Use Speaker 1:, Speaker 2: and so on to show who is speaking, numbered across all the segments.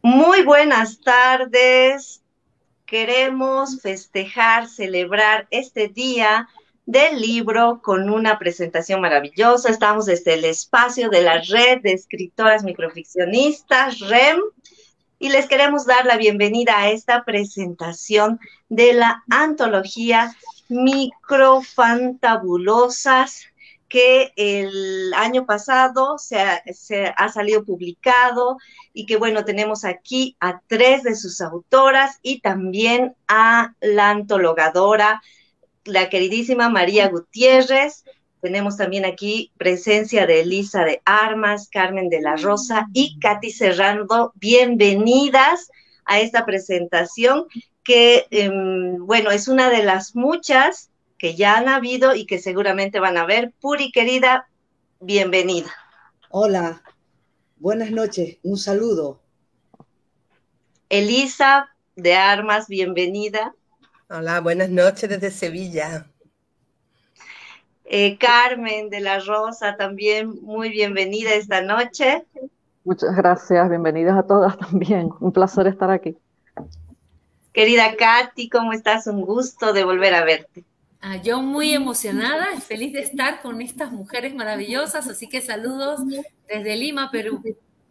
Speaker 1: Muy buenas tardes. Queremos festejar, celebrar este día del libro con una presentación maravillosa. Estamos desde el espacio de la Red de Escritoras Microficcionistas, REM, y les queremos dar la bienvenida a esta presentación de la antología Microfantabulosas que el año pasado se ha salido publicado y que bueno, tenemos aquí a tres de sus autoras y también a la antologadora, la queridísima María Gutiérrez. Tenemos también aquí presencia de Elisa de Armas, Carmen de la Rosa y Katy Serrano. Bienvenidas a esta presentación que, bueno, es una de las muchas que ya han habido y que seguramente van a ver. Puri, querida, bienvenida.
Speaker 2: Hola, buenas noches, un saludo.
Speaker 1: Elisa de Armas, bienvenida.
Speaker 3: Hola, buenas noches desde Sevilla.
Speaker 1: Carmen de la Rosa, también muy bienvenida esta noche.
Speaker 4: Muchas gracias, bienvenidas a todas también. Un placer estar aquí.
Speaker 1: Querida Katy, ¿cómo estás? Un gusto de volver a verte.
Speaker 5: Yo muy emocionada, feliz de estar con estas mujeres maravillosas, así que saludos desde Lima, Perú.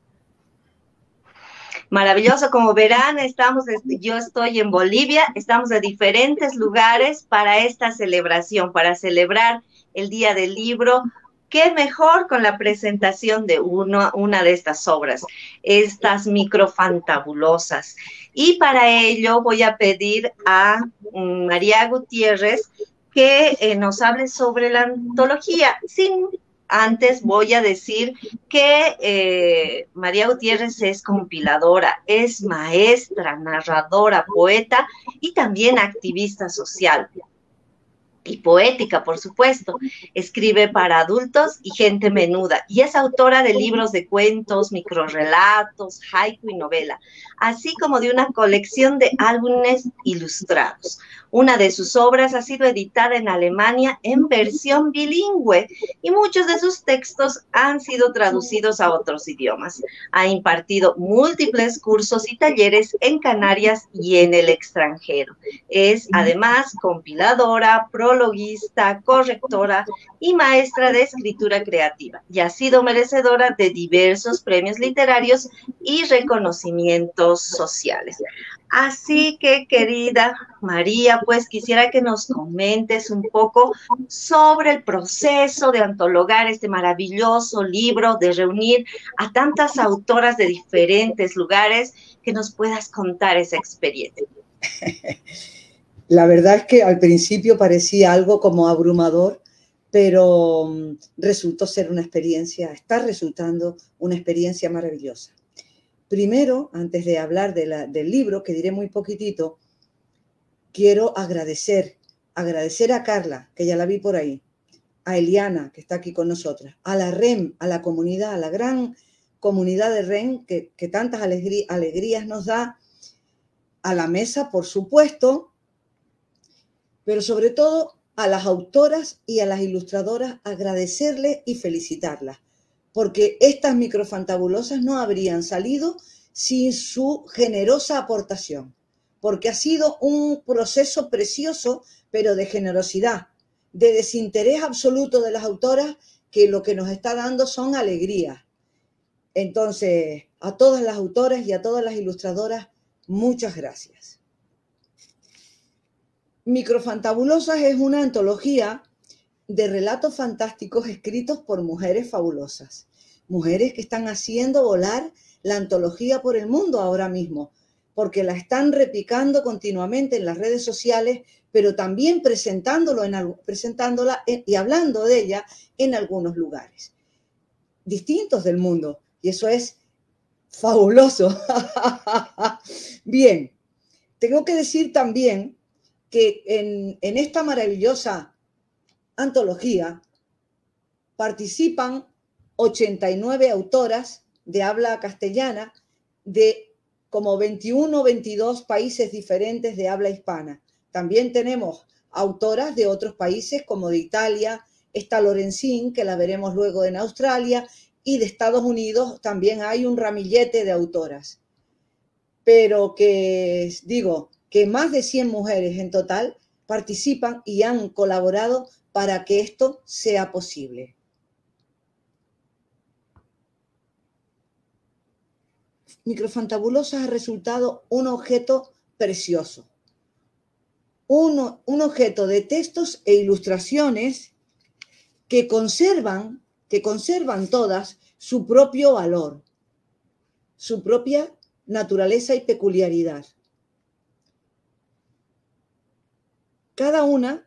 Speaker 1: Maravilloso, como verán, yo estoy en Bolivia, estamos de diferentes lugares para esta celebración, para celebrar el Día del Libro. Qué mejor con la presentación de una de estas obras, estas microfantabulosas. Y para ello voy a pedir a María Gutiérrez que nos hable sobre la antología. Antes voy a decir que María Gutiérrez es compiladora, es maestra, narradora, poeta y también activista social. Y poética, por supuesto. Escribe para adultos y gente menuda y es autora de libros de cuentos, microrrelatos, haiku y novela, así como de una colección de álbumes ilustrados. Una de sus obras ha sido editada en Alemania en versión bilingüe y muchos de sus textos han sido traducidos a otros idiomas. Ha impartido múltiples cursos y talleres en Canarias y en el extranjero. Es además compiladora, prologuista, correctora y maestra de escritura creativa, y ha sido merecedora de diversos premios literarios y reconocimientos sociales. Así que, querida María, pues quisiera que nos comentes un poco sobre el proceso de antologar este maravilloso libro, de reunir a tantas autoras de diferentes lugares, que nos puedas contar esa experiencia.
Speaker 2: La verdad es que al principio parecía algo como abrumador, pero resultó ser una experiencia, está resultando una experiencia maravillosa. Primero, antes de hablar del libro, que diré muy poquitito, quiero agradecer a Carla, que ya la vi por ahí, a Eliana, que está aquí con nosotras, a la REM, a la comunidad, a la gran comunidad de REM que tantas alegrías nos da, a la mesa, por supuesto, pero sobre todo a las autoras y a las ilustradoras, agradecerles y felicitarlas, porque estas microfantabulosas no habrían salido sin su generosa aportación, porque ha sido un proceso precioso, pero de generosidad, de desinterés absoluto de las autoras, que lo que nos está dando son alegrías. Entonces, a todas las autoras y a todas las ilustradoras, muchas gracias. Microfantabulosas es una antología de relatos fantásticos escritos por mujeres fabulosas, mujeres que están haciendo volar la antología por el mundo ahora mismo, porque la están replicando continuamente en las redes sociales, pero también presentándola y hablando de ella en algunos lugares distintos del mundo, y eso es fabuloso. Bien, tengo que decir también que en esta maravillosa antología participan 89 autoras de habla castellana de como 21 o 22 países diferentes de habla hispana. También tenemos autoras de otros países como de Italia, está Lorenzín, que la veremos luego en Australia, y de Estados Unidos también hay un ramillete de autoras. pero que digo que más de 100 mujeres en total participan y han colaborado para que esto sea posible. Microfantabulosas ha resultado un objeto precioso, un objeto de textos e ilustraciones que conservan todas su propio valor, su propia naturaleza y peculiaridad. Cada una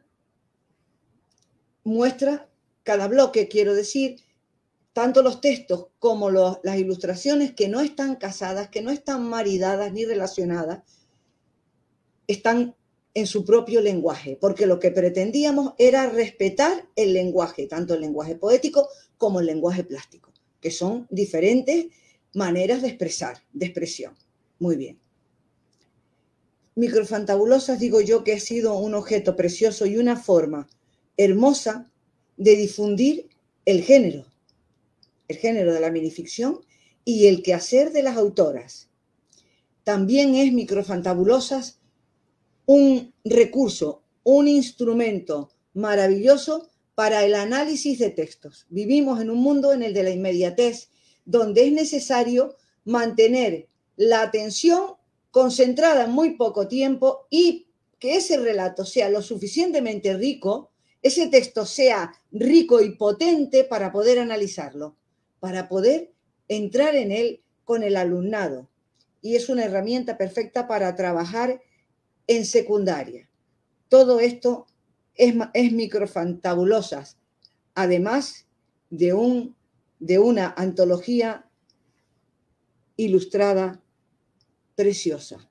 Speaker 2: muestra, cada bloque, quiero decir, tanto los textos como las ilustraciones que no están casadas, que no están maridadas ni relacionadas, están en su propio lenguaje, porque lo que pretendíamos era respetar el lenguaje, tanto el lenguaje poético como el lenguaje plástico, que son diferentes maneras de expresar, de expresión. Muy bien. Microfantabulosas, digo yo, que ha sido un objeto precioso y una forma hermosa de difundir el género de la minificción y el quehacer de las autoras. También es Microfantabulosas un recurso, un instrumento maravilloso para el análisis de textos. Vivimos en un mundo en el de la inmediatez, donde es necesario mantener la atención concentrada en muy poco tiempo y que ese relato sea lo suficientemente rico, ese texto sea rico y potente para poder analizarlo, para poder entrar en él con el alumnado. Y es una herramienta perfecta para trabajar en secundaria. Todo esto es Microfantabulosas, además de una antología ilustrada preciosa.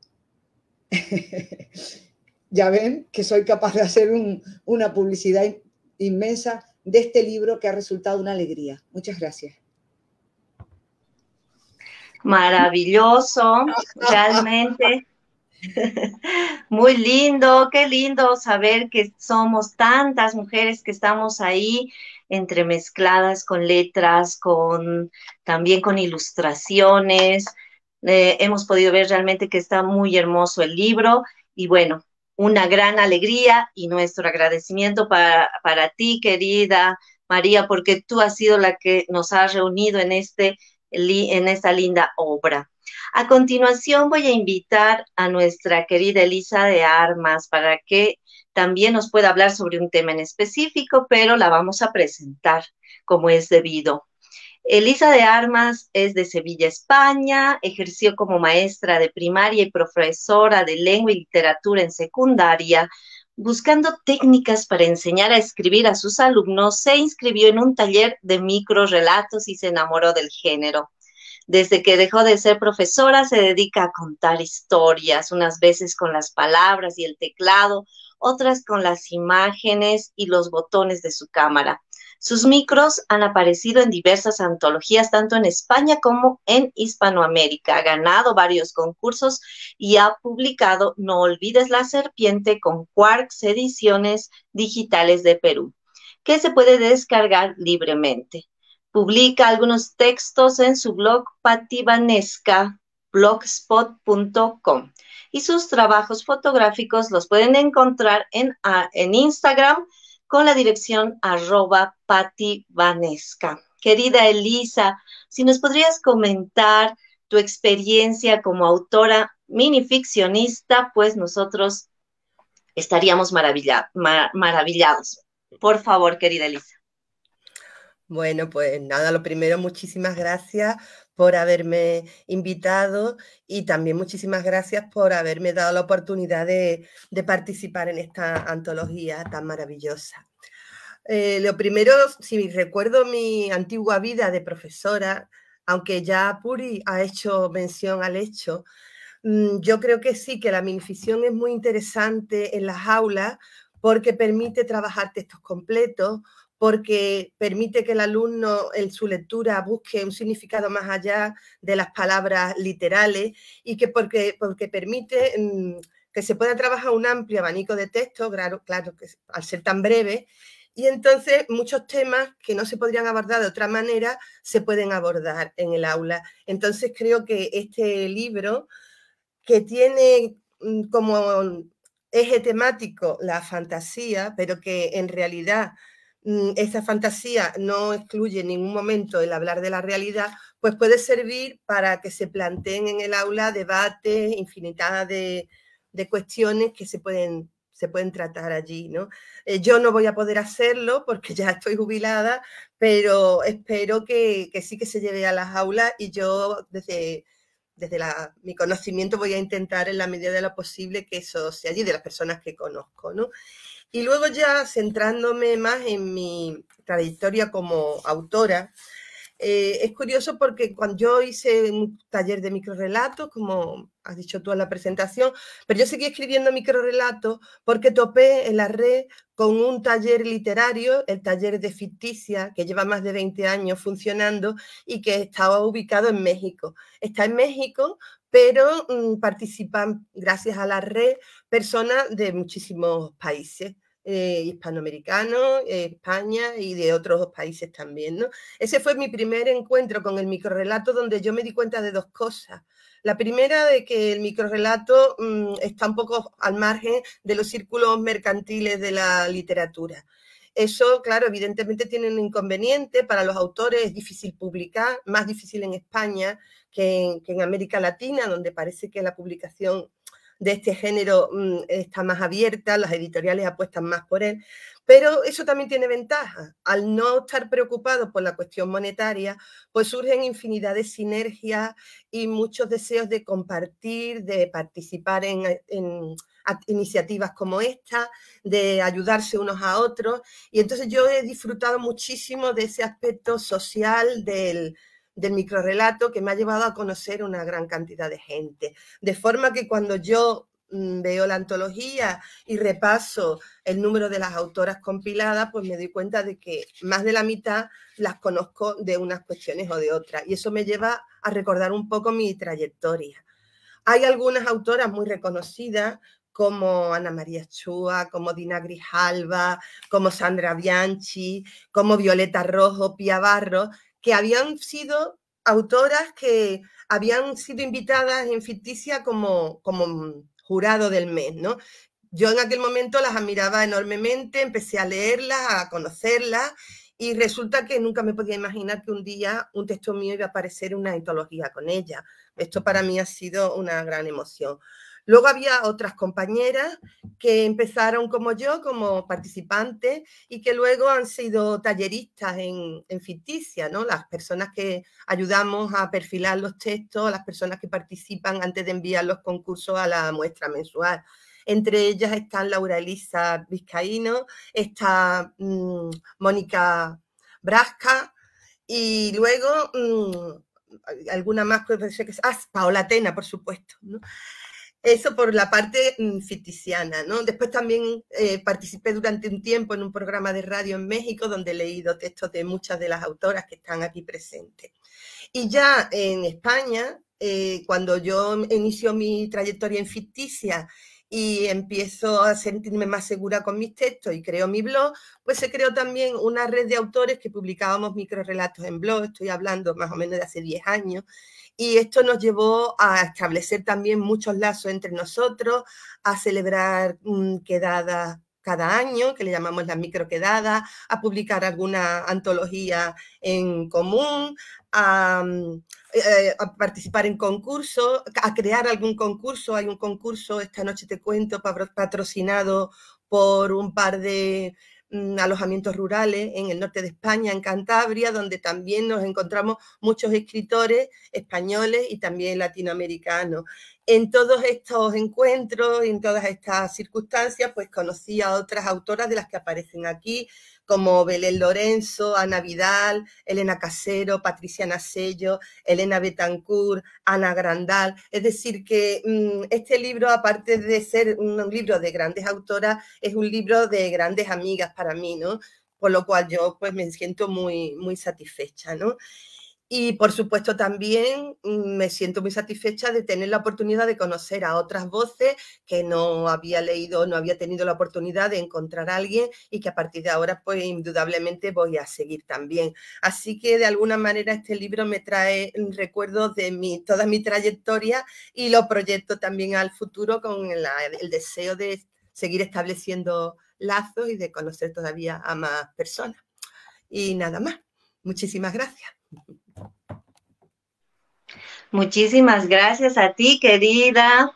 Speaker 2: Ya ven que soy capaz de hacer una publicidad inmensa de este libro que ha resultado una alegría. Muchas gracias.
Speaker 1: Maravilloso, realmente. Muy lindo, qué lindo saber que somos tantas mujeres que estamos ahí entremezcladas con letras, también con ilustraciones. Hemos podido ver realmente que está muy hermoso el libro y bueno, una gran alegría y nuestro agradecimiento para ti, querida María, porque tú has sido la que nos ha reunido en esta linda obra. A continuación voy a invitar a nuestra querida Elisa de Armas para que también nos pueda hablar sobre un tema en específico, pero la vamos a presentar como es debido. Elisa de Armas es de Sevilla, España, ejerció como maestra de primaria y profesora de lengua y literatura en secundaria. Buscando técnicas para enseñar a escribir a sus alumnos, se inscribió en un taller de microrelatos y se enamoró del género. Desde que dejó de ser profesora, se dedica a contar historias, unas veces con las palabras y el teclado, otras con las imágenes y los botones de su cámara. Sus micros han aparecido en diversas antologías, tanto en España como en Hispanoamérica. Ha ganado varios concursos y ha publicado No olvides la serpiente con Quarks Ediciones Digitales de Perú, que se puede descargar libremente. Publica algunos textos en su blog Pativanesca, blogspot.com. Y sus trabajos fotográficos los pueden encontrar en Instagram con la dirección @pativanesca. Querida Elisa, si nos podrías comentar tu experiencia como autora minificcionista, pues nosotros estaríamos maravillados. Por favor, querida Elisa.
Speaker 3: Bueno, pues nada, lo primero, muchísimas gracias por haberme invitado y también muchísimas gracias por haberme dado la oportunidad de participar en esta antología tan maravillosa. Lo primero, si recuerdo mi antigua vida de profesora, aunque ya Puri ha hecho mención al hecho, yo creo que sí, que la minificción es muy interesante en las aulas porque permite trabajar textos completos, porque permite que el alumno en su lectura busque un significado más allá de las palabras literales y que porque permite que se pueda trabajar un amplio abanico de textos, claro que al ser tan breve, y entonces muchos temas que no se podrían abordar de otra manera se pueden abordar en el aula. Entonces creo que este libro que tiene como eje temático la fantasía, pero que en realidad esa fantasía no excluye en ningún momento el hablar de la realidad, pues puede servir para que se planteen en el aula debates, infinidad de cuestiones que se pueden tratar allí, ¿no? Yo no voy a poder hacerlo porque ya estoy jubilada, pero espero que sí que se lleve a las aulas, y yo desde mi conocimiento voy a intentar en la medida de lo posible que eso sea allí, de las personas que conozco, ¿no? Y luego ya centrándome más en mi trayectoria como autora, es curioso porque cuando yo hice un taller de microrelatos, como has dicho tú en la presentación, pero yo seguí escribiendo microrelatos porque topé en la red con un taller literario, el taller de ficticia, que lleva más de 20 años funcionando y que estaba ubicado en México. Está en México, pero participan, gracias a la red, personas de muchísimos países. Hispanoamericanos, España y de otros países también, ¿no? Ese fue mi primer encuentro con el microrrelato, donde yo me di cuenta de dos cosas. La primera, de que el microrrelato está un poco al margen de los círculos mercantiles de la literatura. Eso, claro, evidentemente tiene un inconveniente. Para los autores es difícil publicar, más difícil en España que en América Latina, donde parece que la publicación de este género está más abierta, las editoriales apuestan más por él, pero eso también tiene ventajas. Al no estar preocupado por la cuestión monetaria, pues surgen infinidad de sinergias y muchos deseos de compartir, de participar en iniciativas como esta, de ayudarse unos a otros, y entonces yo he disfrutado muchísimo de ese aspecto social del microrrelato, que me ha llevado a conocer una gran cantidad de gente. De forma que cuando yo veo la antología y repaso el número de las autoras compiladas, pues me doy cuenta de que más de la mitad las conozco de unas cuestiones o de otras. Y eso me lleva a recordar un poco mi trayectoria. Hay algunas autoras muy reconocidas, como Ana María Chua, como Dina Grijalva, como Sandra Bianchi, como Violeta Rojo, Pía Barros, que habían sido autoras que habían sido invitadas en Ficticia como jurado del mes, ¿no? Yo en aquel momento las admiraba enormemente, empecé a leerlas, a conocerlas, y resulta que nunca me podía imaginar que un día un texto mío iba a aparecer en una antología con ella. Esto para mí ha sido una gran emoción. Luego había otras compañeras que empezaron como yo, como participantes, y que luego han sido talleristas en Ficticia, ¿no? Las personas que ayudamos a perfilar los textos, las personas que participan antes de enviar los concursos a la muestra mensual. Entre ellas están Laura Elisa Vizcaíno, está Mónica Brasca, y luego alguna más, Paola Tena, por supuesto, ¿no? Eso por la parte ficticiana, ¿no? Después también participé durante un tiempo en un programa de radio en México, donde he leído textos de muchas de las autoras que están aquí presentes. Y ya en España, cuando yo inicio mi trayectoria en Ficticia y empiezo a sentirme más segura con mis textos y creo mi blog, pues se creó también una red de autores que publicábamos microrelatos en blog. Estoy hablando más o menos de hace 10 años. Y esto nos llevó a establecer también muchos lazos entre nosotros, a celebrar quedadas cada año, que le llamamos las microquedadas, a publicar alguna antología en común, a participar en concursos, a crear algún concurso. Hay un concurso, esta noche te cuento, patrocinado por un par de alojamientos rurales en el norte de España, en Cantabria, donde también nos encontramos muchos escritores españoles y también latinoamericanos. En todos estos encuentros y en todas estas circunstancias, pues conocí a otras autoras de las que aparecen aquí, como Belén Lorenzo, Ana Vidal, Elena Casero, Patricia Nasello, Elena Betancourt, Ana Grandal. Es decir, que este libro, aparte de ser un libro de grandes autoras, es un libro de grandes amigas para mí, ¿no? Por lo cual yo pues me siento muy, muy satisfecha, ¿no? Y por supuesto también me siento muy satisfecha de tener la oportunidad de conocer a otras voces que no había leído, no había tenido la oportunidad de encontrar a alguien y que a partir de ahora pues indudablemente voy a seguir también. Así que de alguna manera este libro me trae recuerdos de toda mi trayectoria y lo proyecto también al futuro con el deseo de seguir estableciendo lazos y de conocer todavía a más personas. Y nada más. Muchísimas gracias.
Speaker 1: Muchísimas gracias a ti, querida.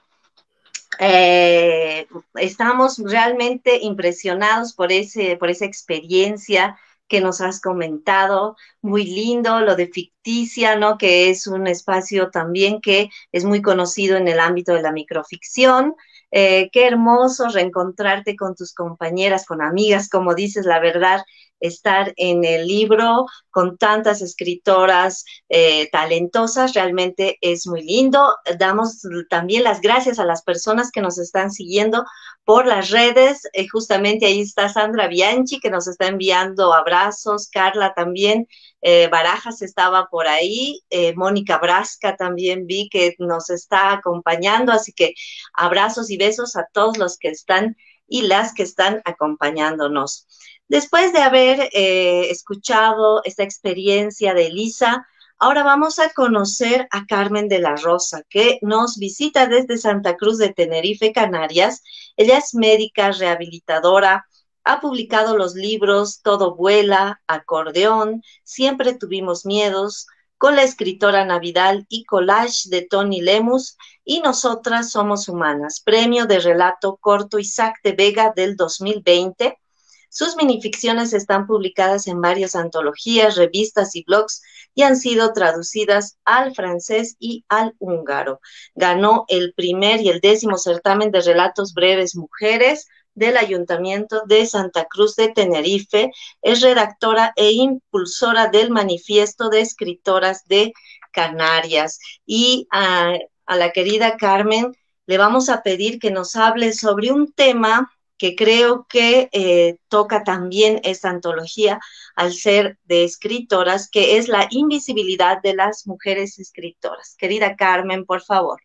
Speaker 1: Estamos realmente impresionados por esa experiencia que nos has comentado. Muy lindo lo de Ficticia, ¿no? Que es un espacio también que es muy conocido en el ámbito de la microficción. Qué hermoso reencontrarte con tus compañeras, con amigas, como dices, la verdad, estar en el libro con tantas escritoras talentosas, realmente es muy lindo. Damos también las gracias a las personas que nos están siguiendo por las redes. Justamente ahí está Sandra Bianchi, que nos está enviando abrazos, Carla también, Barajas estaba por ahí, Mónica Brasca también vi que nos está acompañando, así que abrazos y besos a todos los que están y las que están acompañándonos. Después de haber escuchado esta experiencia de Elisa, ahora vamos a conocer a Carmen de la Rosa, que nos visita desde Santa Cruz de Tenerife, Canarias. Ella es médica rehabilitadora, ha publicado los libros Todo vuela, Acordeón, Siempre tuvimos miedos, con la escritora Navidad y Collage de Tony Lemus, y Nosotras somos humanas, premio de relato corto Isaac de Vega del 2020. Sus minificciones están publicadas en varias antologías, revistas y blogs y han sido traducidas al francés y al húngaro. Ganó el primer y el 10º certamen de relatos breves mujeres del Ayuntamiento de Santa Cruz de Tenerife. Es redactora e impulsora del Manifiesto de Escritoras de Canarias. Y a la querida Carmen le vamos a pedir que nos hable sobre un tema que creo que toca también esta antología al ser de escritoras, que es la invisibilidad de las mujeres escritoras. Querida Carmen, por favor.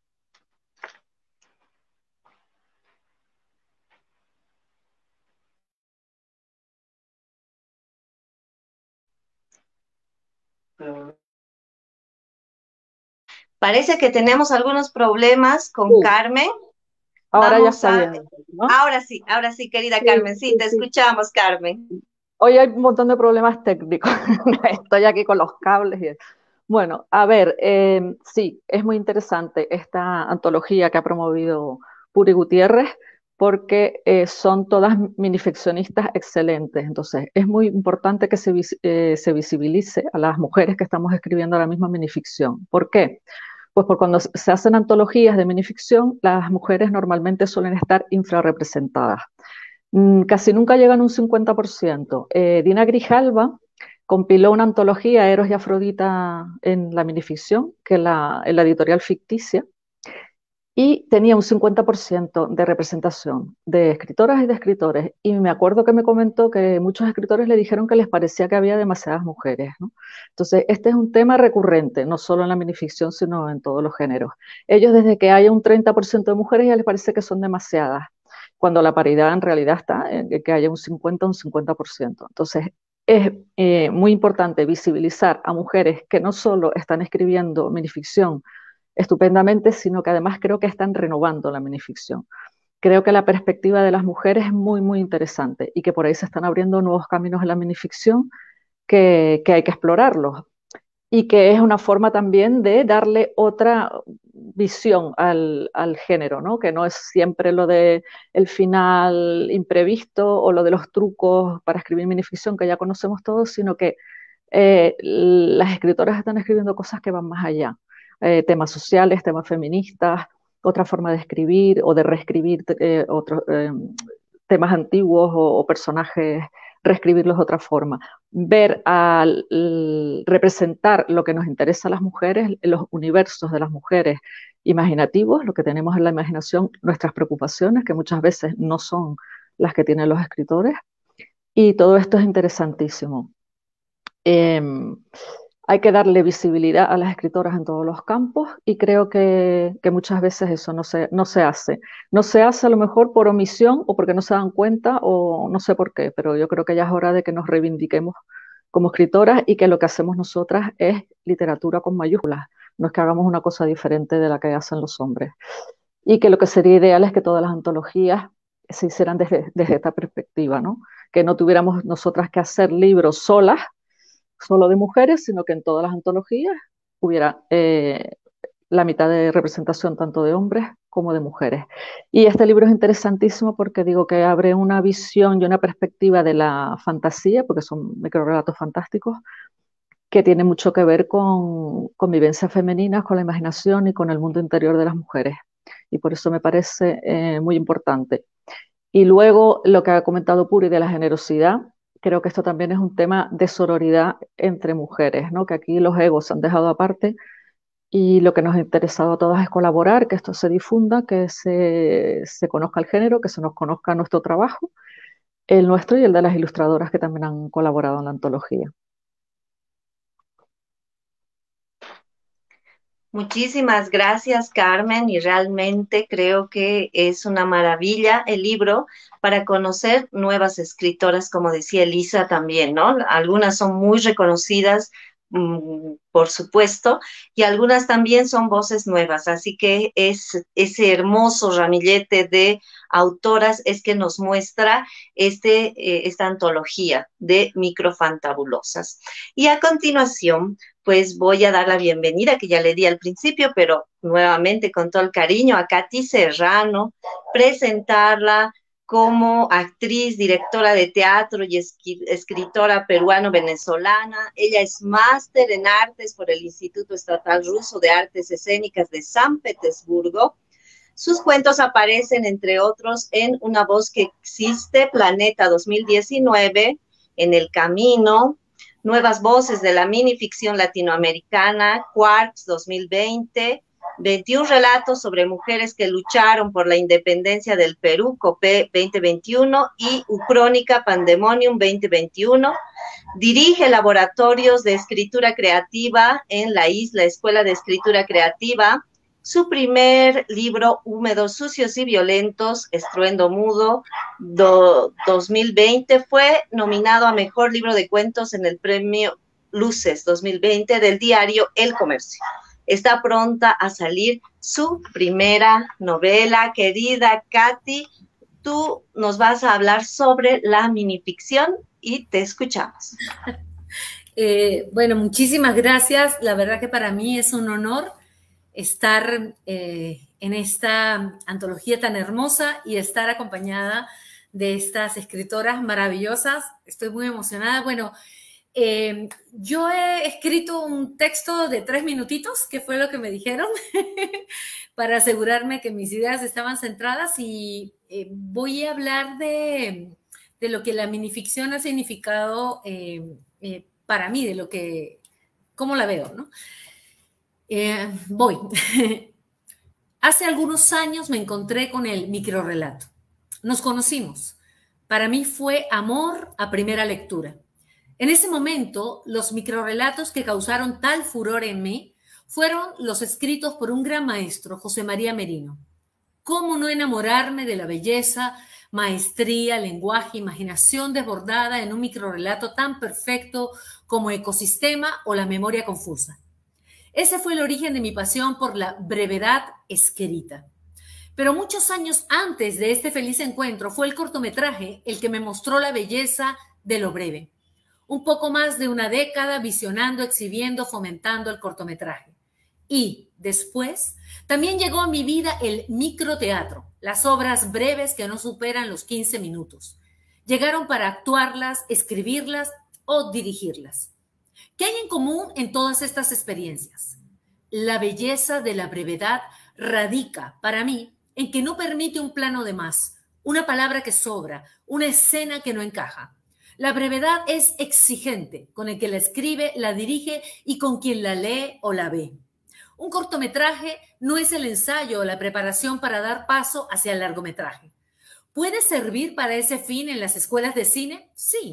Speaker 1: Parece que tenemos algunos problemas con Carmen.
Speaker 4: Ahora ya está bien, ¿no?
Speaker 1: Ahora sí, querida Carmen, sí, te escuchamos, Carmen.
Speaker 4: Hoy hay un montón de problemas técnicos. Estoy aquí con los cables. Bueno, a ver, sí, es muy interesante esta antología que ha promovido Puri Gutiérrez, porque son todas minificcionistas excelentes. Entonces, es muy importante que se visibilice a las mujeres que estamos escribiendo la misma minificción. ¿Por qué? Pues porque cuando se hacen antologías de minificción, las mujeres normalmente suelen estar infrarrepresentadas. Casi nunca llegan a un 50%. Dina Grijalva compiló una antología, Eros y Afrodita, en la minificción, que en la editorial Ficticia, y tenía un 50% de representación de escritoras y de escritores. Y me acuerdo que me comentó que muchos escritores le dijeron que les parecía que había demasiadas mujeres, ¿no? Entonces, este es un tema recurrente, no solo en la minificción, sino en todos los géneros. Ellos, desde que haya un 30% de mujeres, ya les parece que son demasiadas, cuando la paridad en realidad está en que haya un 50 o un 50%. Entonces, es muy importante visibilizar a mujeres que no solo están escribiendo minificción estupendamente, sino que además creo que están renovando la minificción. Creo que la perspectiva de las mujeres es muy, muy interesante y que por ahí se están abriendo nuevos caminos en la minificción que hay que explorarlos, y que es una forma también de darle otra visión al género, ¿no? Que no es siempre lo de el final imprevisto o lo de los trucos para escribir minificción que ya conocemos todos, sino que las escritoras están escribiendo cosas que van más allá. Temas sociales, temas feministas, otra forma de escribir o de reescribir otros temas antiguos o personajes, reescribirlos de otra forma. Ver al representar lo que nos interesa a las mujeres, los universos de las mujeres imaginativos, lo que tenemos en la imaginación, nuestras preocupaciones, que muchas veces no son las que tienen los escritores, y todo esto es interesantísimo. Hay que darle visibilidad a las escritoras en todos los campos y creo que muchas veces eso no se hace. No se hace a lo mejor por omisión o porque no se dan cuenta o no sé por qué, pero yo creo que ya es hora de que nos reivindiquemos como escritoras y que lo que hacemos nosotras es literatura con mayúsculas, no es que hagamos una cosa diferente de la que hacen los hombres. Y que lo que sería ideal es que todas las antologías se hicieran desde esta perspectiva, ¿no? Que no tuviéramos nosotras que hacer libros solas, solo de mujeres, sino que en todas las antologías hubiera la mitad de representación tanto de hombres como de mujeres. Y este libro es interesantísimo porque digo que abre una visión y una perspectiva de la fantasía, porque son microrelatos fantásticos, que tiene mucho que ver con vivencias femeninas, con la imaginación y con el mundo interior de las mujeres. Y por eso me parece muy importante. Y luego lo que ha comentado Puri de la generosidad, creo que esto también es un tema de sororidad entre mujeres, ¿no? Que aquí los egos se han dejado aparte y lo que nos ha interesado a todas es colaborar, que esto se difunda, que se conozca el género, que se nos conozca nuestro trabajo, el nuestro y el de las ilustradoras que también han colaborado en la antología.
Speaker 1: Muchísimas gracias, Carmen, y realmente creo que es una maravilla el libro para conocer nuevas escritoras, como decía Elisa también, ¿no? Algunas son muy reconocidas, por supuesto, y algunas también son voces nuevas, así que es ese hermoso ramillete de autoras es que nos muestra esta antología de microfantabulosas. Y a continuación pues voy a dar la bienvenida, que ya le di al principio, pero nuevamente con todo el cariño, a Katy Serrano, presentarla como actriz, directora de teatro y escritora peruano-venezolana. Ella es máster en artes por el Instituto Estatal Ruso de Artes Escénicas de San Petersburgo. Sus cuentos aparecen, entre otros, en Una voz que existe, Planeta 2019, En el Camino, Nuevas voces de la minificción latinoamericana, Quarks 2020, 21 relatos sobre mujeres que lucharon por la independencia del Perú, COPE 2021, y Ucrónica Pandemonium 2021. Dirige laboratorios de escritura creativa en la Isla Escuela de Escritura Creativa. Su primer libro, Húmedos, Sucios y Violentos, Estruendo Mudo, 2020, fue nominado a Mejor Libro de Cuentos en el Premio Luces 2020 del diario El Comercio. Está pronta a salir su primera novela. Querida Katy, tú nos vas a hablar sobre la minificción y te escuchamos.
Speaker 5: Bueno, muchísimas gracias. La verdad que para mí es un honor estar en esta antología tan hermosa y estar acompañada de estas escritoras maravillosas. Estoy muy emocionada. Bueno, yo he escrito un texto de 3 minutitos, que fue lo que me dijeron, para asegurarme que mis ideas estaban centradas, y voy a hablar de lo que la minificción ha significado para mí, de lo que, cómo la veo, ¿no? Voy. Hace algunos años me encontré con el microrrelato. Nos conocimos. Para mí fue amor a primera lectura. En ese momento, los microrrelatos que causaron tal furor en mí fueron los escritos por un gran maestro, José María Merino. ¿Cómo no enamorarme de la belleza, maestría, lenguaje, imaginación desbordada en un microrrelato tan perfecto como Ecosistema o La memoria confusa? Ese fue el origen de mi pasión por la brevedad escrita. Pero muchos años antes de este feliz encuentro fue el cortometraje el que me mostró la belleza de lo breve. Un poco más de una década visionando, exhibiendo, fomentando el cortometraje. Y después también llegó a mi vida el microteatro, las obras breves que no superan los 15 minutos. Llegaron para actuarlas, escribirlas o dirigirlas. ¿Qué hay en común en todas estas experiencias? La belleza de la brevedad radica, para mí, en que no permite un plano de más, una palabra que sobra, una escena que no encaja. La brevedad es exigente con el que la escribe, la dirige y con quien la lee o la ve. Un cortometraje no es el ensayo o la preparación para dar paso hacia el largometraje. ¿Puede servir para ese fin en las escuelas de cine? Sí,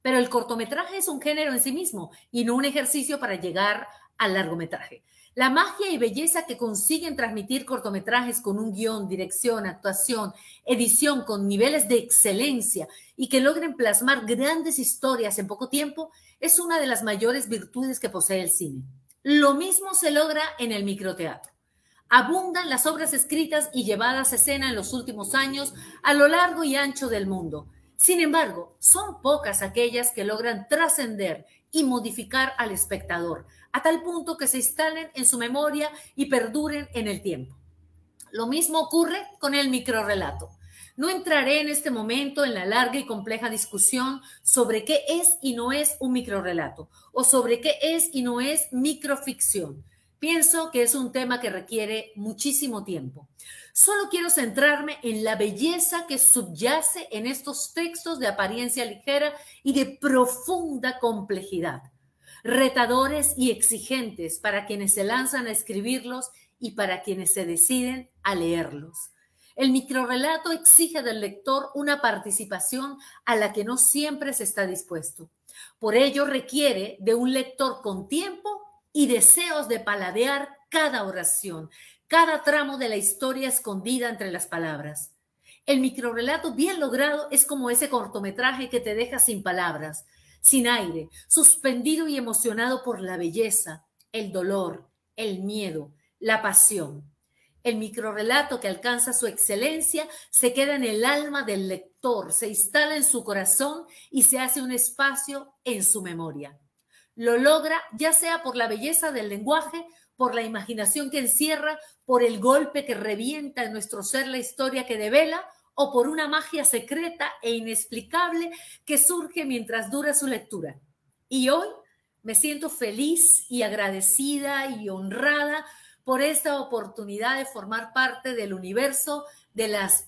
Speaker 5: Pero el cortometraje es un género en sí mismo y no un ejercicio para llegar al largometraje. La magia y belleza que consiguen transmitir cortometrajes con un guión, dirección, actuación, edición con niveles de excelencia y que logren plasmar grandes historias en poco tiempo es una de las mayores virtudes que posee el cine. Lo mismo se logra en el microteatro. Abundan las obras escritas y llevadas a escena en los últimos años a lo largo y ancho del mundo. Sin embargo, son pocas aquellas que logran trascender y modificar al espectador, a tal punto que se instalen en su memoria y perduren en el tiempo. Lo mismo ocurre con el microrrelato. No entraré en este momento en la larga y compleja discusión sobre qué es y no es un microrrelato, o sobre qué es y no es microficción. Pienso que es un tema que requiere muchísimo tiempo. Solo quiero centrarme en la belleza que subyace en estos textos de apariencia ligera y de profunda complejidad, retadores y exigentes para quienes se lanzan a escribirlos y para quienes se deciden a leerlos. El microrrelato exige del lector una participación a la que no siempre se está dispuesto. Por ello requiere de un lector con tiempo y deseos de paladear cada oración, cada tramo de la historia escondida entre las palabras. El microrrelato bien logrado es como ese cortometraje que te deja sin palabras, sin aire, suspendido y emocionado por la belleza, el dolor, el miedo, la pasión. El microrrelato que alcanza su excelencia se queda en el alma del lector, se instala en su corazón y se hace un espacio en su memoria. Lo logra ya sea por la belleza del lenguaje, por la imaginación que encierra, por el golpe que revienta en nuestro ser la historia que devela, o por una magia secreta e inexplicable que surge mientras dura su lectura. Y hoy me siento feliz y agradecida y honrada por esta oportunidad de formar parte del universo de las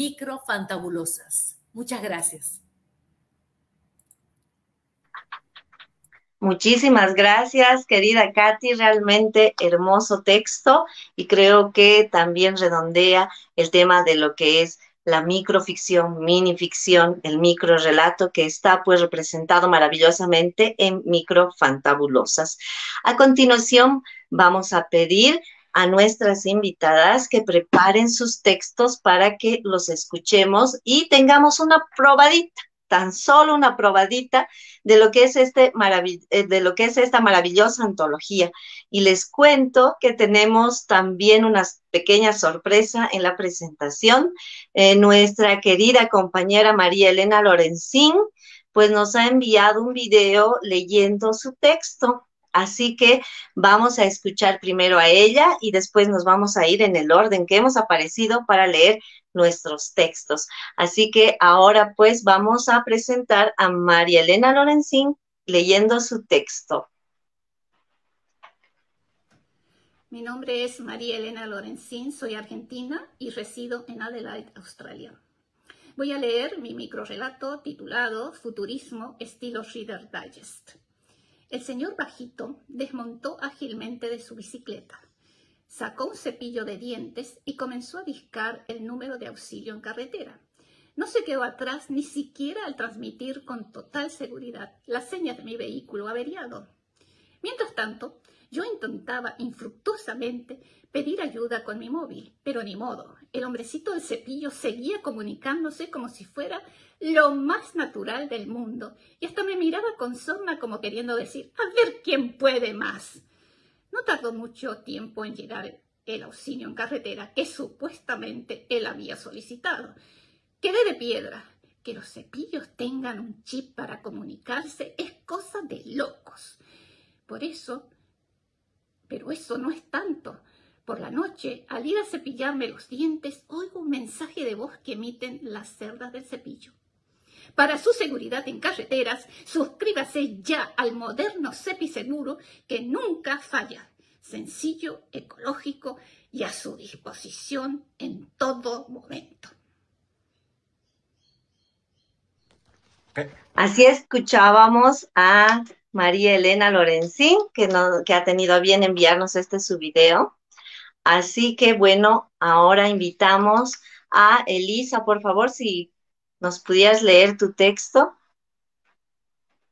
Speaker 5: microfantabulosas. Muchas gracias.
Speaker 1: Muchísimas gracias, querida Katy, realmente hermoso texto y creo que también redondea el tema de lo que es la microficción, minificción, el microrrelato que está pues representado maravillosamente en Microfantabulosas. A continuación vamos a pedir a nuestras invitadas que preparen sus textos para que los escuchemos y tengamos una probadita, tan solo una probadita de lo que es esta maravillosa antología. Y les cuento que tenemos también una pequeña sorpresa en la presentación. Nuestra querida compañera María Elena Lorenzín, pues nos ha enviado un video leyendo su texto. Así que vamos a escuchar primero a ella y después nos vamos a ir en el orden que hemos aparecido para leer nuestros textos. Así que ahora pues vamos a presentar a María Elena Lorenzín leyendo su texto.
Speaker 6: Mi nombre es María Elena Lorenzín, soy argentina y resido en Adelaide, Australia. Voy a leer mi microrrelato titulado Futurismo estilo Reader Digest. El señor Bajito desmontó ágilmente de su bicicleta, sacó un cepillo de dientes y comenzó a discar el número de auxilio en carretera. No se quedó atrás ni siquiera al transmitir con total seguridad las señas de mi vehículo averiado. Mientras tanto, yo intentaba infructuosamente pedir ayuda con mi móvil, pero ni modo. El hombrecito del cepillo seguía comunicándose como si fuera lo más natural del mundo y hasta me miraba con sorna como queriendo decir, a ver quién puede más. No tardó mucho tiempo en llegar el auxilio en carretera que supuestamente él había solicitado. Quedé de piedra. Que los cepillos tengan un chip para comunicarse es cosa de locos. Pero eso no es tanto. Por la noche, al ir a cepillarme los dientes, oigo un mensaje de voz que emiten las cerdas del cepillo. Para su seguridad en carreteras, suscríbase ya al moderno Cepiseguro que nunca falla. Sencillo, ecológico y a su disposición en todo momento.
Speaker 1: Así escuchábamos a María Elena Lorenzín, que ha tenido a bien enviarnos su video. Así que, bueno, ahora invitamos a Elisa, por favor, si nos pudieras leer tu texto.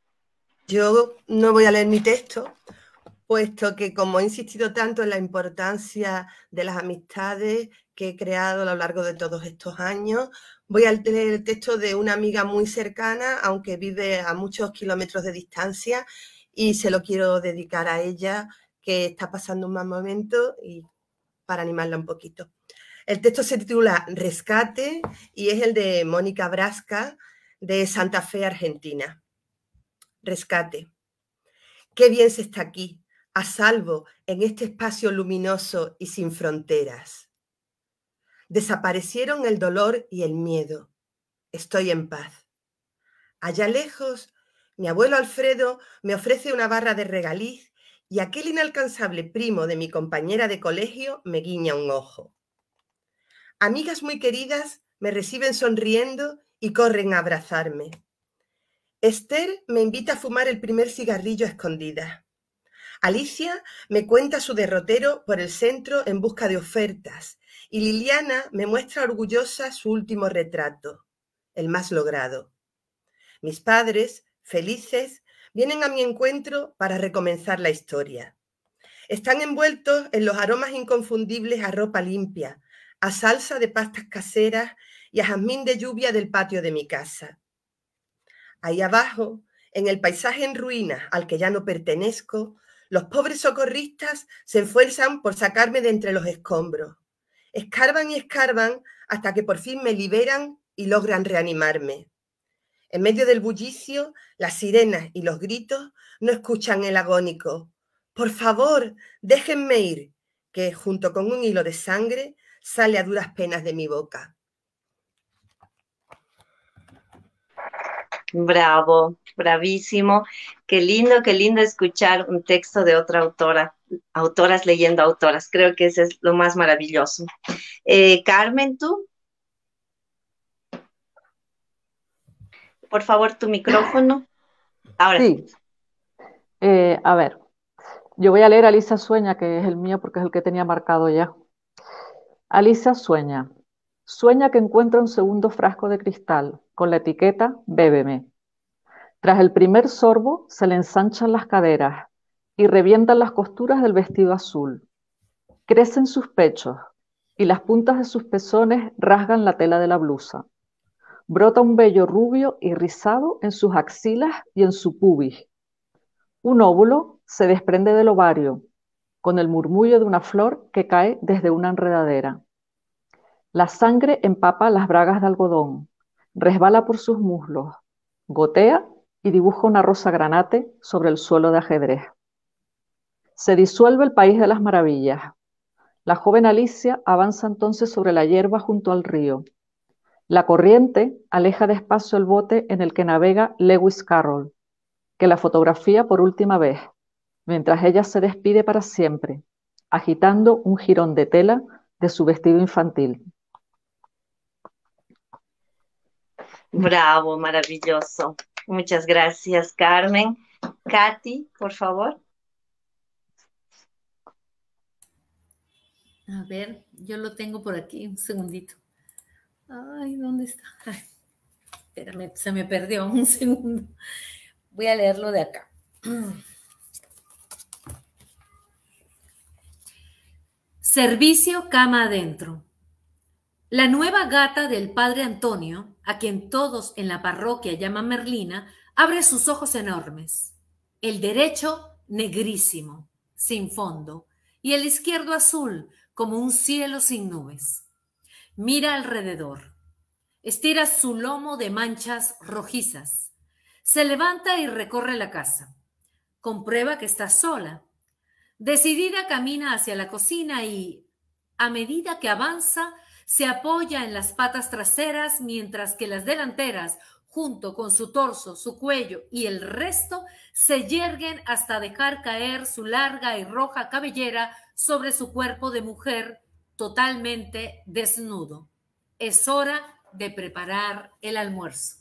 Speaker 3: Yo no voy a leer mi texto, puesto que como he insistido tanto en la importancia de las amistades que he creado a lo largo de todos estos años, voy a leer el texto de una amiga muy cercana, aunque vive a muchos kilómetros de distancia, y se lo quiero dedicar a ella, que está pasando un mal momento, y para animarla un poquito. El texto se titula Rescate y es el de Mónica Brasca, de Santa Fe, Argentina. Rescate. Qué bien se está aquí, a salvo en este espacio luminoso y sin fronteras. Desaparecieron el dolor y el miedo. Estoy en paz. Allá lejos, mi abuelo Alfredo me ofrece una barra de regaliz y aquel inalcanzable primo de mi compañera de colegio me guiña un ojo. Amigas muy queridas me reciben sonriendo y corren a abrazarme. Esther me invita a fumar el primer cigarrillo a escondidas. Alicia me cuenta su derrotero por el centro en busca de ofertas y Liliana me muestra orgullosa su último retrato, el más logrado. Mis padres, felices, vienen a mi encuentro para recomenzar la historia. Están envueltos en los aromas inconfundibles a ropa limpia, a salsa de pastas caseras y a jazmín de lluvia del patio de mi casa. Ahí abajo, en el paisaje en ruinas al que ya no pertenezco, los pobres socorristas se esfuerzan por sacarme de entre los escombros. Escarban y escarban hasta que por fin me liberan y logran reanimarme. En medio del bullicio, las sirenas y los gritos no escuchan el agónico. Por favor, déjenme ir, que junto con un hilo de sangre sale a duras penas de mi boca.
Speaker 1: Bravo, bravísimo. Qué lindo escuchar un texto de otra autora, autoras leyendo autoras. Creo que eso es lo más maravilloso. Carmen, ¿tú? Por favor, tu micrófono. Ahora
Speaker 4: sí. A ver, yo voy a leer Alicia Sueña, que es el mío porque es el que tenía marcado ya. Alicia sueña. Sueña que encuentra un segundo frasco de cristal con la etiqueta Bébeme. Tras el primer sorbo se le ensanchan las caderas y revientan las costuras del vestido azul. Crecen sus pechos y las puntas de sus pezones rasgan la tela de la blusa. Brota un vello rubio y rizado en sus axilas y en su pubis. Un óvulo se desprende del ovario, con el murmullo de una flor que cae desde una enredadera. La sangre empapa las bragas de algodón, resbala por sus muslos, gotea y dibuja una rosa granate sobre el suelo de ajedrez. Se disuelve el país de las maravillas. La joven Alicia avanza entonces sobre la hierba junto al río. La corriente aleja despacio el bote en el que navega Lewis Carroll, que la fotografía por última vez, mientras ella se despide para siempre, agitando un jirón de tela de su vestido infantil.
Speaker 1: Bravo, maravilloso. Muchas gracias, Carmen. Katy, por favor.
Speaker 5: A ver, yo lo tengo por aquí, un segundito. Ay, ¿dónde está? Ay, espérame, se me perdió un segundo. Voy a leerlo de acá. Servicio cama adentro. La nueva gata del padre Antonio, a quien todos en la parroquia llaman Merlina, abre sus ojos enormes. El derecho negrísimo, sin fondo, y el izquierdo azul, como un cielo sin nubes. Mira alrededor. Estira su lomo de manchas rojizas. Se levanta y recorre la casa. Comprueba que está sola. Decidida camina hacia la cocina y, a medida que avanza, se apoya en las patas traseras mientras que las delanteras, junto con su torso, su cuello y el resto, se yerguen hasta dejar caer su larga y roja cabellera sobre su cuerpo de mujer totalmente desnudo. Es hora de preparar el almuerzo.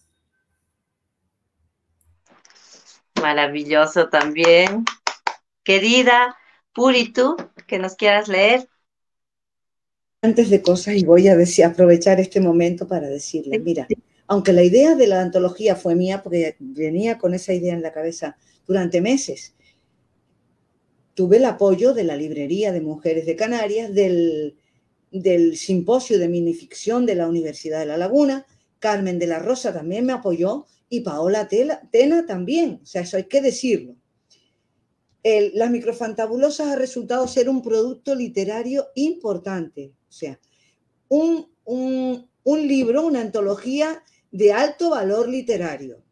Speaker 1: Maravilloso también. Querida Puri, ¿tú que nos quieras leer?
Speaker 2: Antes de cosas, y voy a aprovechar este momento para decirle, mira, aunque la idea de la antología fue mía, porque venía con esa idea en la cabeza durante meses. Tuve el apoyo de la Librería de Mujeres de Canarias, del simposio de minificción de la Universidad de La Laguna. Carmen de la Rosa también me apoyó y Paola Tena también, o sea, eso hay que decirlo. Las Microfantabulosas ha resultado ser un producto literario importante, o sea, un libro, una antología de alto valor literario.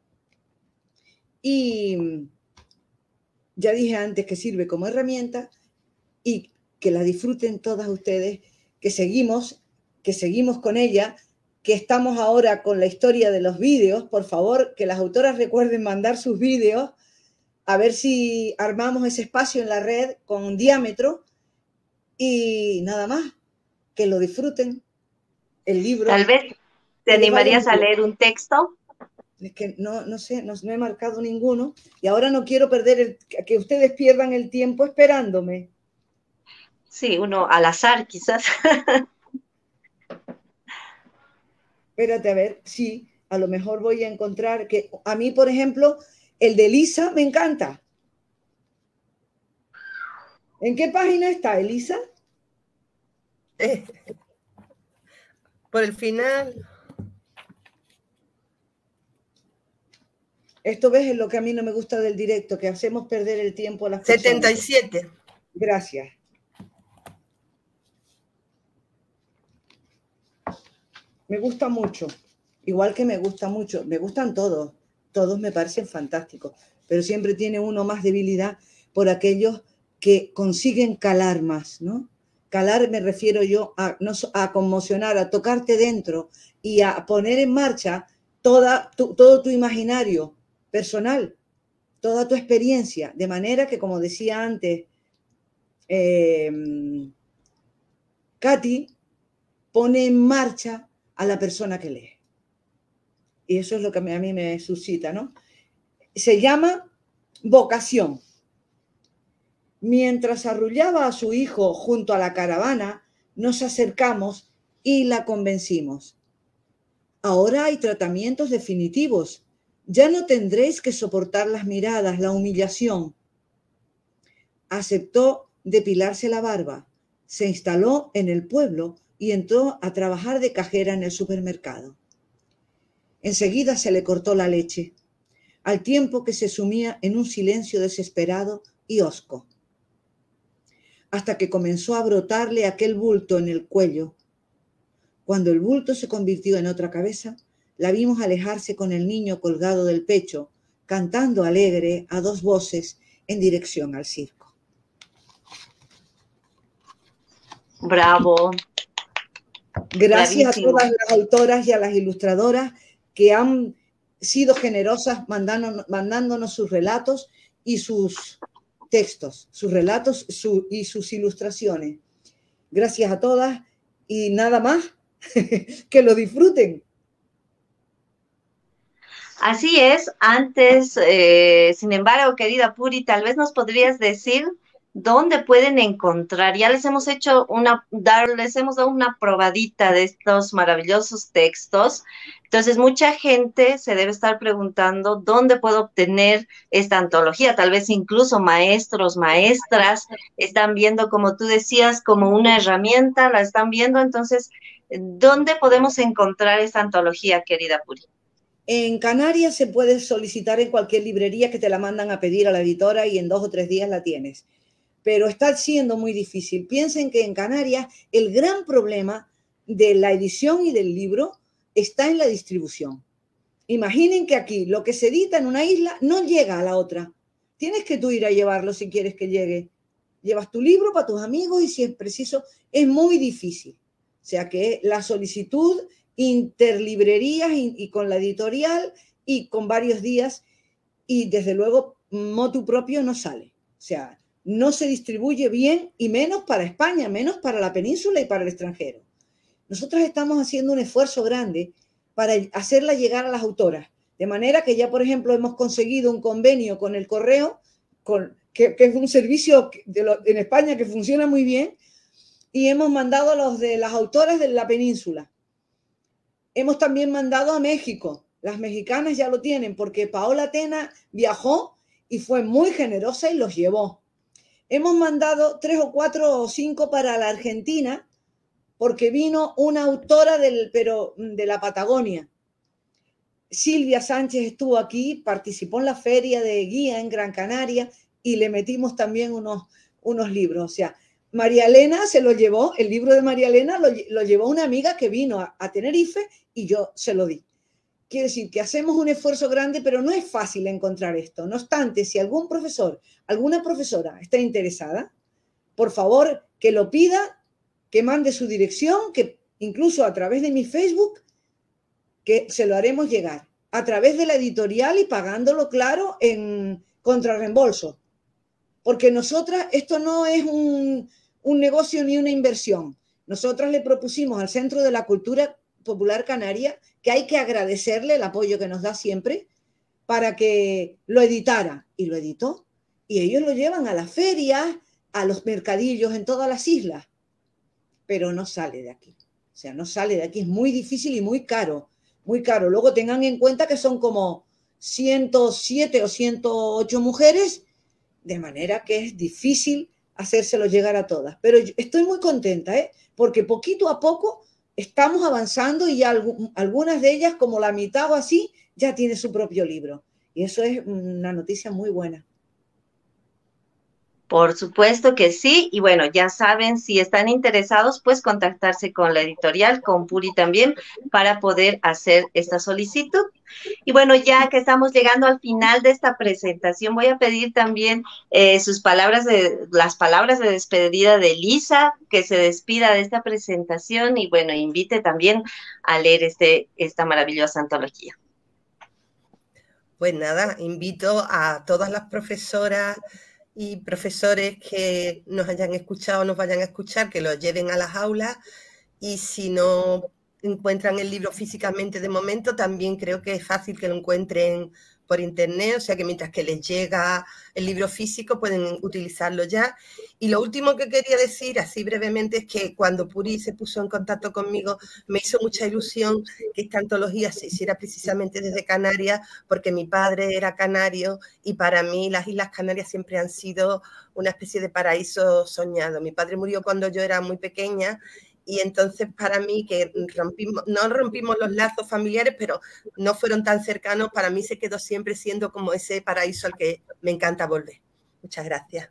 Speaker 2: Y ya dije antes que sirve como herramienta y que la disfruten todas ustedes, que seguimos con ella, que estamos ahora con la historia de los vídeos. Por favor, que las autoras recuerden mandar sus vídeos, a ver si armamos ese espacio en la red con diámetro y nada más, que lo disfruten, el libro.
Speaker 1: Tal vez te animarías a leer un texto.
Speaker 2: Es que no sé, no he marcado ninguno y ahora no quiero perder que ustedes pierdan el tiempo esperándome.
Speaker 1: Sí, uno al azar quizás.
Speaker 2: Espérate, a ver, sí, a lo mejor voy a encontrar que a mí, por ejemplo, el de Elisa me encanta. ¿En qué página está, Elisa?
Speaker 3: Por el final.
Speaker 2: Esto, ves, es lo que a mí no me gusta del directo, que hacemos perder el tiempo a las personas.
Speaker 3: 77.
Speaker 2: Gracias. Me gusta mucho, igual que me gusta mucho, me gustan todos me parecen fantásticos, pero siempre tiene uno más debilidad por aquellos que consiguen calar más, ¿no? Calar me refiero yo a conmocionar, a tocarte dentro y a poner en marcha todo tu imaginario personal, toda tu experiencia, de manera que, como decía antes Katy, pone en marcha a la persona que lee. Y eso es lo que a mí me suscita, ¿no? Se llama Vocación. Mientras arrullaba a su hijo junto a la caravana, nos acercamos y la convencimos. Ahora hay tratamientos definitivos. Ya no tendréis que soportar las miradas, la humillación. Aceptó depilarse la barba, se instaló en el pueblo y entró a trabajar de cajera en el supermercado. Enseguida se le cortó la leche, al tiempo que se sumía en un silencio desesperado y hosco, hasta que comenzó a brotarle aquel bulto en el cuello. Cuando el bulto se convirtió en otra cabeza, la vimos alejarse con el niño colgado del pecho, cantando alegre a dos voces en dirección al circo.
Speaker 1: Bravo.
Speaker 2: Gracias
Speaker 1: Bravísimo.
Speaker 2: a todas las autoras y a las ilustradoras que han sido generosas mandándonos sus relatos y sus textos, sus relatos y sus ilustraciones. Gracias a todas y nada más, que lo disfruten.
Speaker 1: Así es. Antes, sin embargo, querida Puri, tal vez nos podrías decir dónde pueden encontrar. Ya les hemos dado una probadita de estos maravillosos textos. Entonces, mucha gente se debe estar preguntando dónde puedo obtener esta antología. Tal vez incluso maestros, maestras están viendo, como tú decías, como una herramienta, la están viendo. Entonces, ¿dónde podemos encontrar esta antología, querida Puri?
Speaker 2: En Canarias se puede solicitar en cualquier librería, que te la mandan a pedir a la editora y en 2 o 3 días la tienes. Pero está siendo muy difícil. Piensen que en Canarias el gran problema de la edición y del libro está en la distribución. Imaginen que aquí lo que se edita en una isla no llega a la otra. Tienes que tú ir a llevarlo si quieres que llegue. Llevas tu libro para tus amigos y si es preciso, es muy difícil. O sea que la solicitud interlibrerías y con la editorial y con varios días y desde luego motu propio no sale. O sea, no se distribuye bien y menos para España, menos para la península y para el extranjero. Nosotros estamos haciendo un esfuerzo grande para hacerla llegar a las autoras, de manera que ya, por ejemplo, hemos conseguido un convenio con el correo, que es un servicio en España que funciona muy bien, y hemos mandado a los de las autoras de la península. Hemos también mandado a México. Las mexicanas ya lo tienen, porque Paola Tena viajó y fue muy generosa y los llevó. Hemos mandado 3 o 4 o 5 para la Argentina, porque vino una autora de la Patagonia. Silvia Sánchez estuvo aquí, participó en la feria de guía en Gran Canaria y le metimos también unos libros. O sea, María Elena se lo llevó, el libro de María Elena lo llevó una amiga que vino a Tenerife y yo se lo di. Quiere decir que hacemos un esfuerzo grande, pero no es fácil encontrar esto. No obstante, si algún profesor, alguna profesora está interesada, por favor, que lo pida, que mande su dirección, que incluso a través de mi Facebook, que se lo haremos llegar, a través de la editorial y pagándolo, claro, en contrarreembolso. Porque nosotras, esto no es un negocio ni una inversión. Nosotras le propusimos al Centro de la Cultura Popular Canaria que hay que agradecerle el apoyo que nos da siempre para que lo editara. Y lo editó. Y ellos lo llevan a las ferias, a los mercadillos en todas las islas. Pero no sale de aquí. O sea, no sale de aquí. Es muy difícil y muy caro. Muy caro. Luego tengan en cuenta que son como 107 o 108 mujeres, de manera que es difícil hacérselo llegar a todas. Pero estoy muy contenta, porque poquito a poco estamos avanzando y ya algunas de ellas, como la mitad o así, ya tiene su propio libro. Y eso es una noticia muy buena.
Speaker 1: Por supuesto que sí, y bueno, ya saben, si están interesados, pues contactarse con la editorial, con Puri también, para poder hacer esta solicitud. Y bueno, ya que estamos llegando al final de esta presentación, voy a pedir también las palabras de despedida de Elisa, que se despida de esta presentación y bueno, invite también a leer esta maravillosa antología.
Speaker 3: Pues nada, invito a todas las profesoras y profesores que nos hayan escuchado o nos vayan a escuchar, que lo lleven a las aulas, y si no encuentran el libro físicamente de momento, también creo que es fácil que lo encuentren por internet, o sea que mientras que les llega el libro físico pueden utilizarlo ya. Y lo último que quería decir, así brevemente, es que cuando Puri se puso en contacto conmigo, me hizo mucha ilusión que esta antología se hiciera precisamente desde Canarias, porque mi padre era canario y para mí las Islas Canarias siempre han sido una especie de paraíso soñado. Mi padre murió cuando yo era muy pequeña, y entonces para mí, que no rompimos los lazos familiares, pero no fueron tan cercanos, para mí se quedó siempre siendo como ese paraíso al que me encanta volver. Muchas gracias.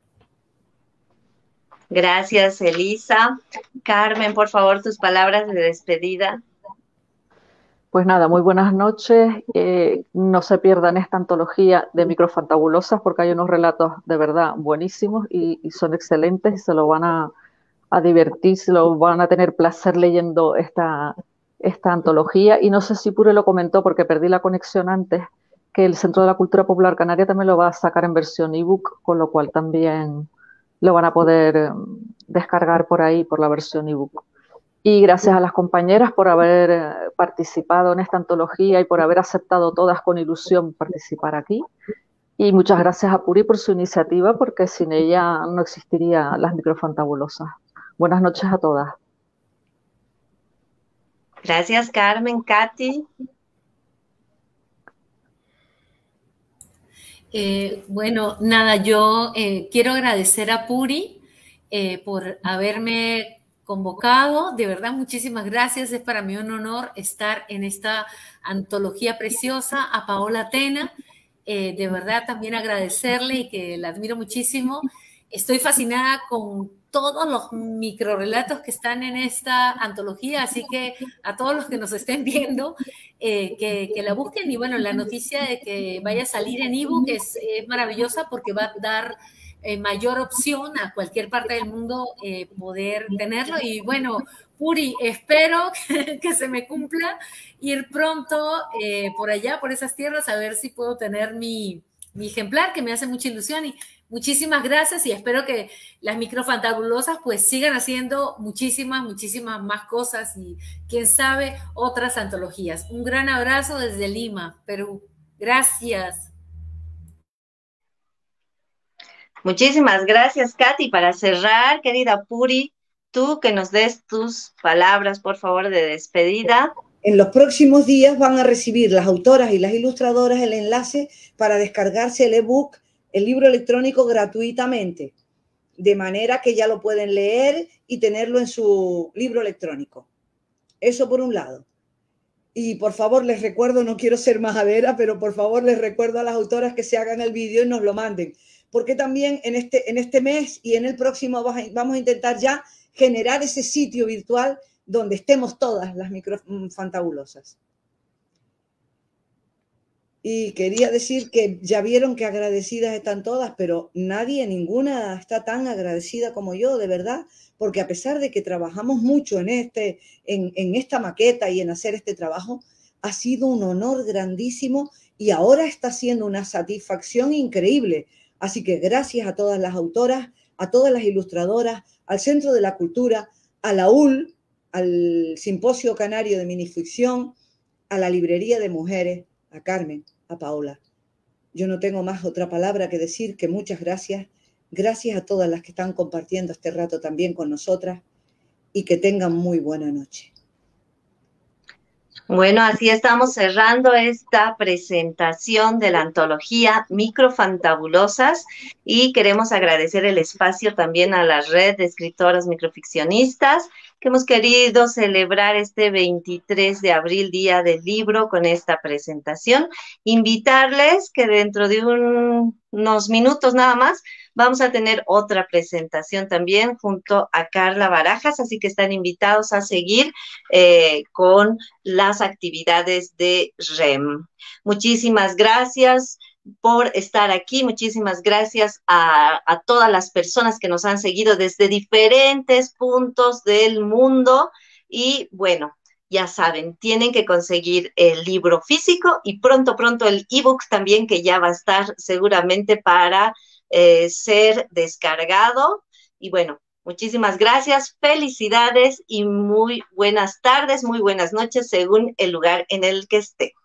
Speaker 1: Gracias, Elisa. Carmen, por favor, tus palabras de despedida.
Speaker 4: Pues nada, muy buenas noches. No se pierdan esta antología de Microfantabulosas, porque hay unos relatos de verdad buenísimos y son excelentes y se lo van a divertir, se lo van a tener placer leyendo esta antología. Y no sé si Puri lo comentó porque perdí la conexión antes, que el Centro de la Cultura Popular Canaria también lo va a sacar en versión ebook, con lo cual también lo van a poder descargar por ahí, por la versión ebook. Y gracias a las compañeras por haber participado en esta antología y por haber aceptado todas con ilusión participar aquí. Y muchas gracias a Puri por su iniciativa, porque sin ella no existirían las Microfantabulosas. Buenas noches a todas.
Speaker 1: Gracias, Carmen. Katy.
Speaker 5: Bueno, nada, yo quiero agradecer a Puri por haberme convocado. De verdad, muchísimas gracias. Es para mí un honor estar en esta antología preciosa. A Paola Tena, de verdad también agradecerle y que la admiro muchísimo. Estoy fascinada con todos los microrelatos que están en esta antología, así que a todos los que nos estén viendo, que la busquen. Y bueno, la noticia de que vaya a salir en ebook es maravillosa, porque va a dar mayor opción a cualquier parte del mundo poder tenerlo. Y bueno, Puri, espero que se me cumpla ir pronto por allá, por esas tierras, a ver si puedo tener mi ejemplar, que me hace mucha ilusión. Y muchísimas gracias, y espero que las Microfantabulosas pues sigan haciendo muchísimas más cosas y quién sabe otras antologías. Un gran abrazo desde Lima, Perú. Gracias.
Speaker 1: Muchísimas gracias, Katy. Para cerrar, querida Puri, tú que nos des tus palabras, por favor, de despedida.
Speaker 2: En los próximos días van a recibir las autoras y las ilustradoras el enlace para descargarse el ebook, el libro electrónico gratuitamente, de manera que ya lo pueden leer y tenerlo en su libro electrónico. Eso por un lado. Y por favor les recuerdo, no quiero ser majadera, pero por favor les recuerdo a las autoras que se hagan el vídeo y nos lo manden. Porque también en este mes y en el próximo vamos a intentar ya generar ese sitio virtual donde estemos todas las microfantabulosas. Y quería decir que ya vieron que agradecidas están todas, pero nadie, ninguna está tan agradecida como yo, de verdad, porque a pesar de que trabajamos mucho en esta maqueta y en hacer este trabajo, ha sido un honor grandísimo y ahora está siendo una satisfacción increíble. Así que gracias a todas las autoras, a todas las ilustradoras, al Centro de la Cultura, a la UL, al Simposio Canario de Minificción, a la Librería de Mujeres, a Carmen, a Paola. Yo no tengo más otra palabra que decir que muchas gracias. Gracias a todas las que están compartiendo este rato también con nosotras y que tengan muy buena noche.
Speaker 1: Bueno, así estamos cerrando esta presentación de la antología Microfantabulosas y queremos agradecer el espacio también a la red de escritoras microficcionistas que hemos querido celebrar este 23 de abril, Día del Libro, con esta presentación. Invitarles que dentro de unos minutos nada más vamos a tener otra presentación también junto a Carla Barajas, así que están invitados a seguir con las actividades de REM. Muchísimas gracias por estar aquí, muchísimas gracias a todas las personas que nos han seguido desde diferentes puntos del mundo y bueno, ya saben, tienen que conseguir el libro físico y pronto el ebook también, que ya va a estar seguramente para ser descargado. Y bueno, muchísimas gracias, felicidades y muy buenas tardes, muy buenas noches según el lugar en el que esté.